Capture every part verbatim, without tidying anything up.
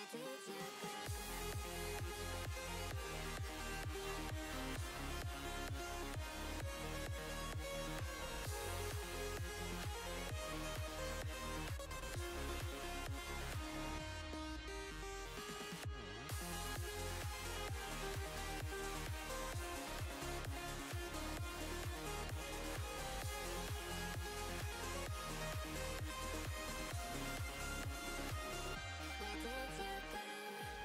Where did you go?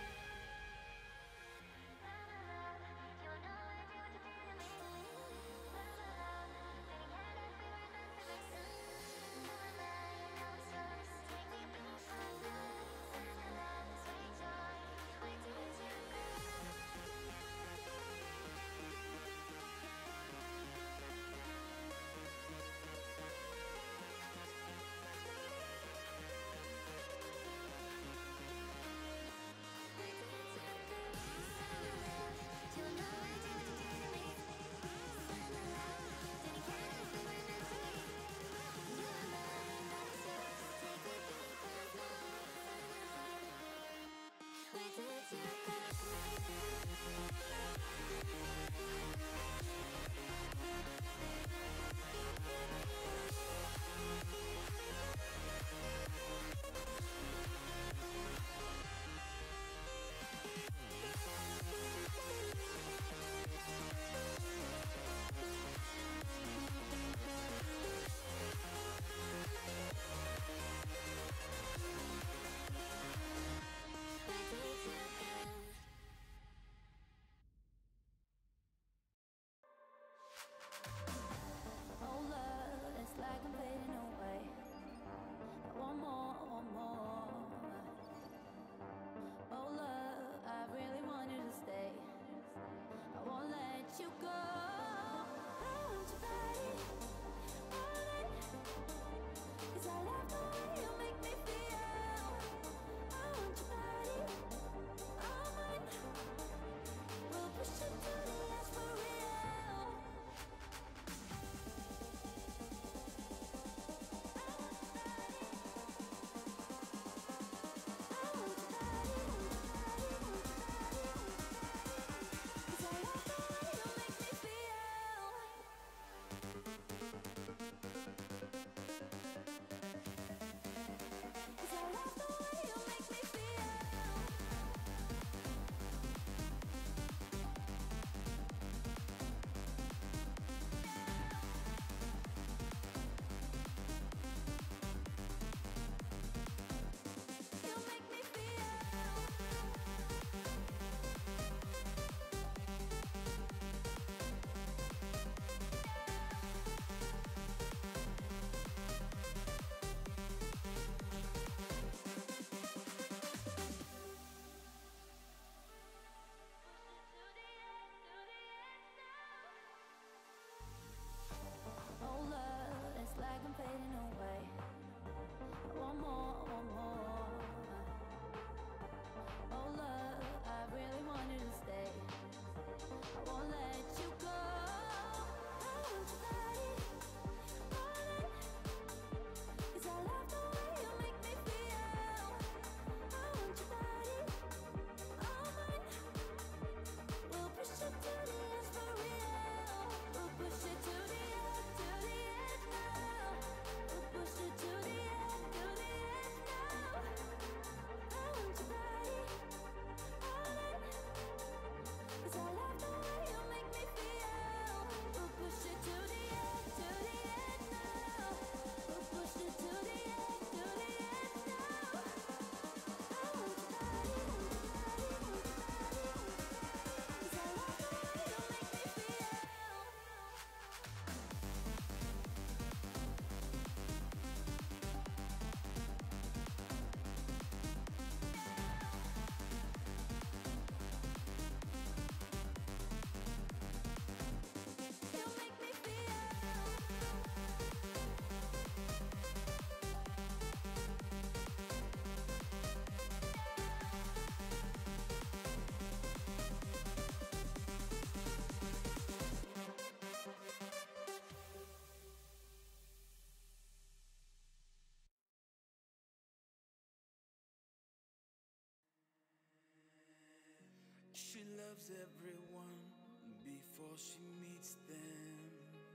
loves everyone before she meets them.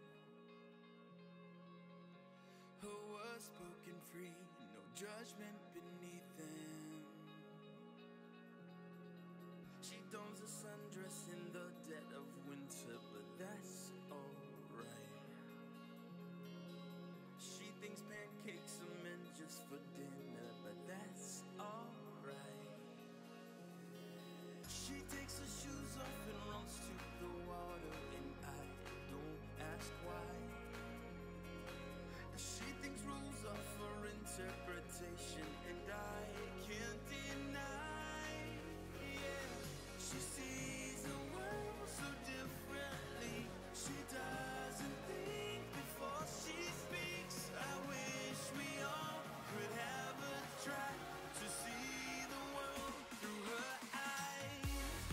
Her words spoken free, no judgment beneath them. She dons a sundress in the dead of winter, but that's alright. She thinks pancakes are meant just for dinner, but that's alright. She takes her shoes off and runs to the water, and I don't ask why. She thinks rules are for interpretation, and I can't deny. Yeah, she sees the world so differently. She doesn't think before she speaks. I wish we all could have a try to see the world through her eyes.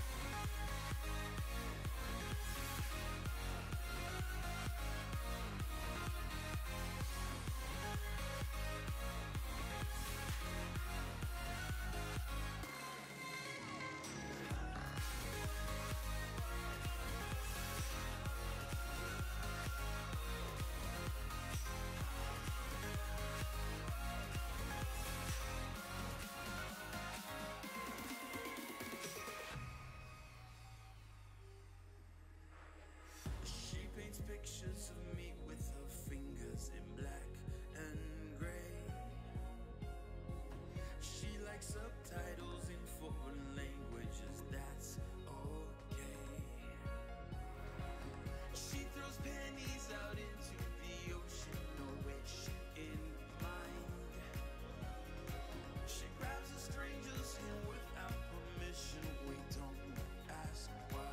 Paints pictures of me with her fingers in black and gray. She likes subtitles in foreign languages, that's okay. She throws pennies out into the ocean, no wish in mind. She grabs a stranger's hand without permission, we don't ask why.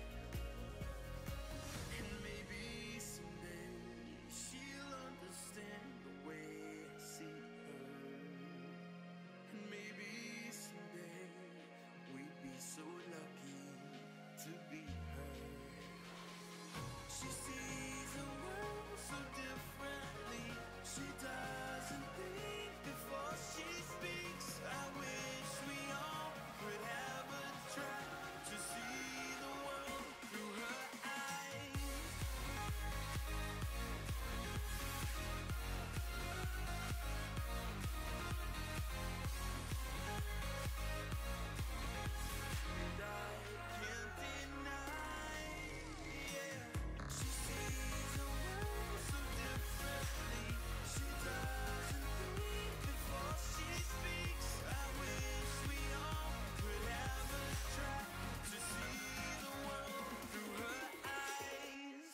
Understand the way I see her, and maybe someday we'd be so lucky to be her. She sees the world so differently. She doesn't think before she speaks. I wish we all could have a try to see the world through her eyes. And I can't deny, yeah. She sees the world so differently. She doesn't think before she speaks. I wish we all could have a try to see the world through her eyes.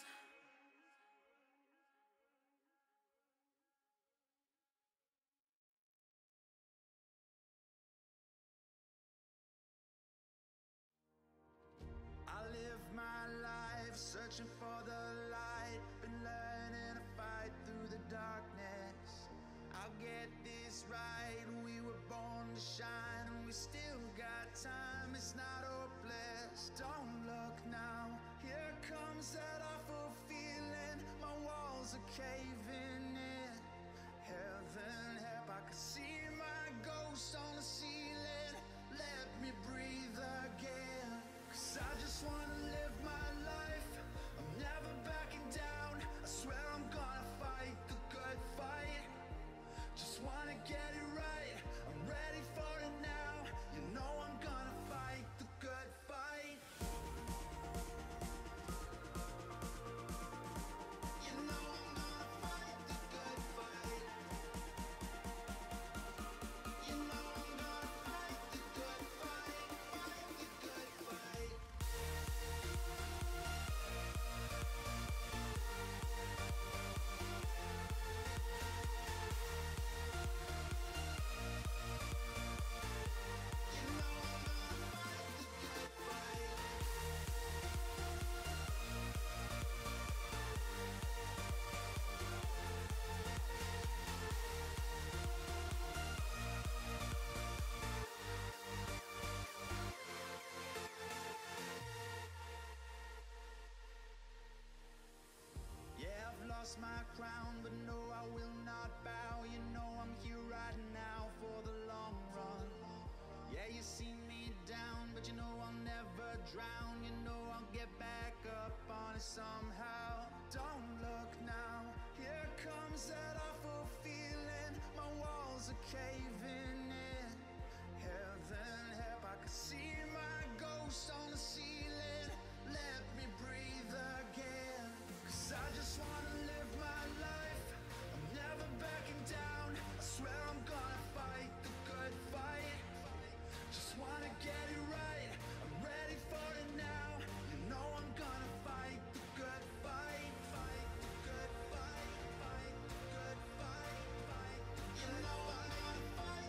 I live my life searching for the light, been learning to fight through the darkness. I'll get this right, we were born to shine, and we still got time, it's not hopeless. Don't look now, here comes that awful feeling, my walls are caving in. Heaven help, I can see my ghost on the ceiling. Let me breathe again, 'cause I just wanna live my life. I'm never backing down, I swear I'm gonna fight the good fight. Just wanna get it right, I'm ready for it now. You know I'm gonna fight the know I'll get back up on it somehow. Don't look now, here comes that awful feeling. My walls are caving in. Heaven help, I can see my ghost on the ceiling. Let me breathe again, 'cause I just wanna live my life. I'm never backing down. I swear I'm gonna fight the good fight. Just wanna get it right. I'm ready for it now. You know I'm gonna fight the good fight. Fight the good fight. Fight the good fight. Fight. You know I'm gonna fight.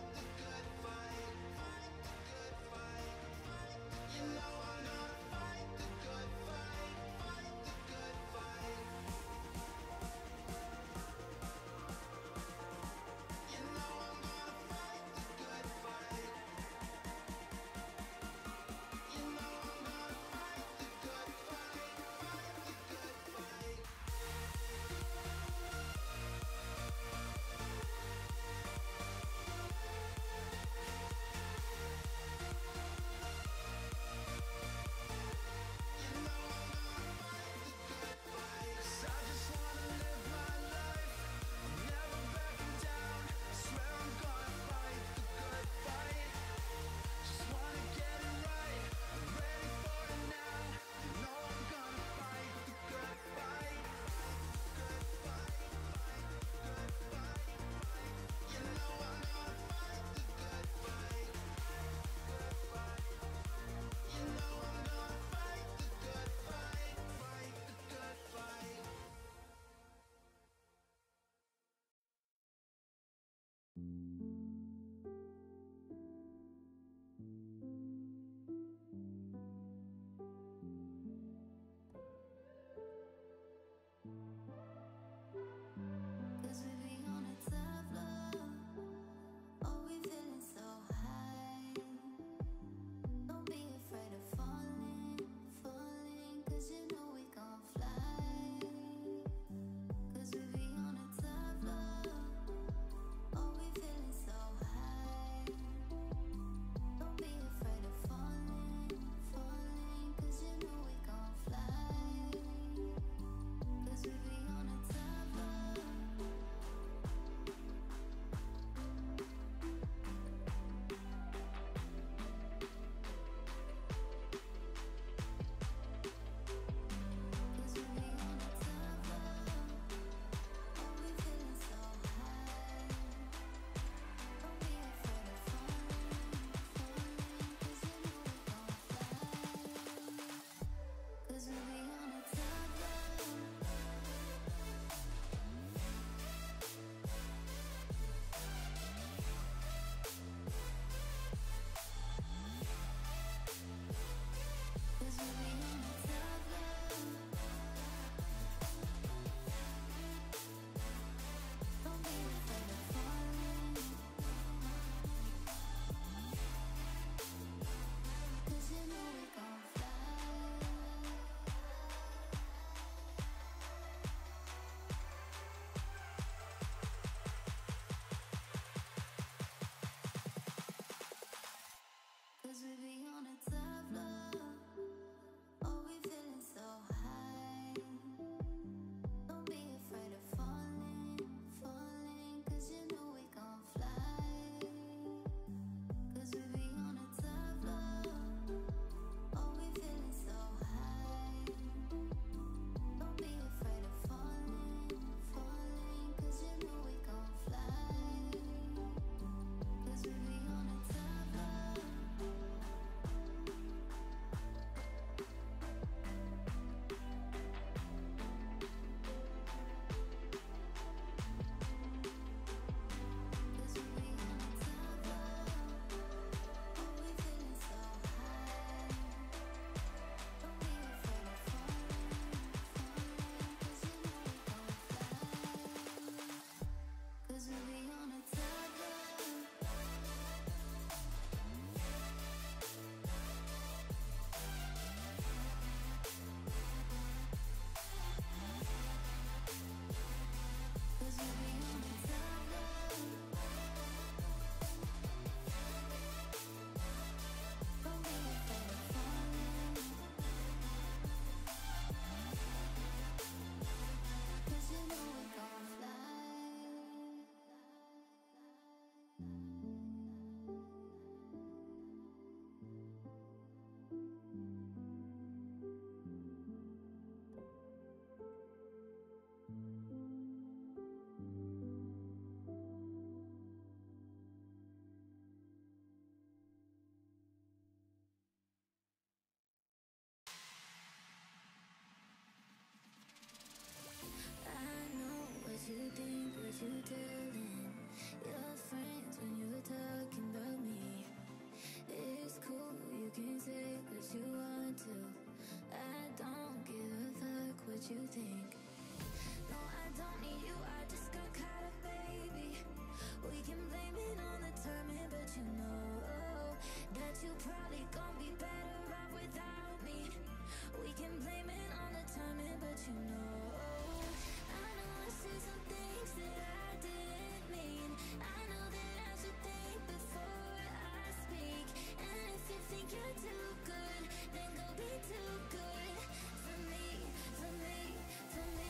you think. No, I don't need you, I just got caught up, baby. We can blame it on the timing, but you know that you probably gon' be better off without me. We can blame it on the timing, but you know I know I said some things that I didn't mean. I know that I should think before I speak. And if you think you're too good, then go be too good for me, for me, for me.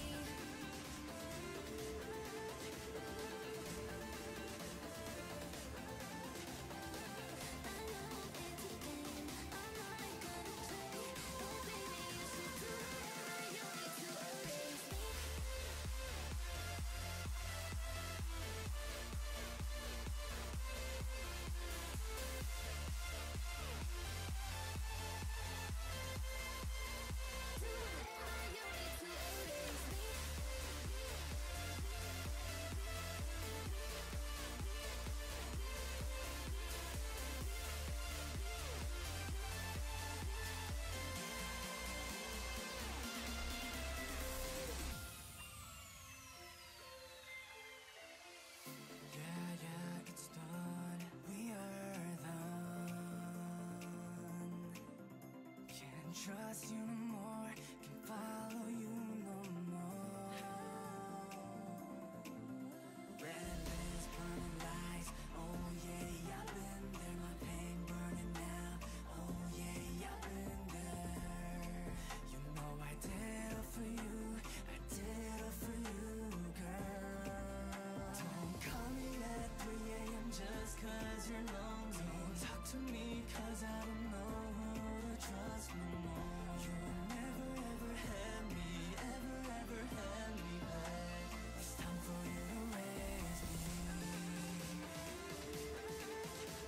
I know it's a game I'm not gonna play, but baby you should do whatever you need to erase me. Do whatever you need to erase me. Yeah, yeah, it's done. We are done. Can't trust you no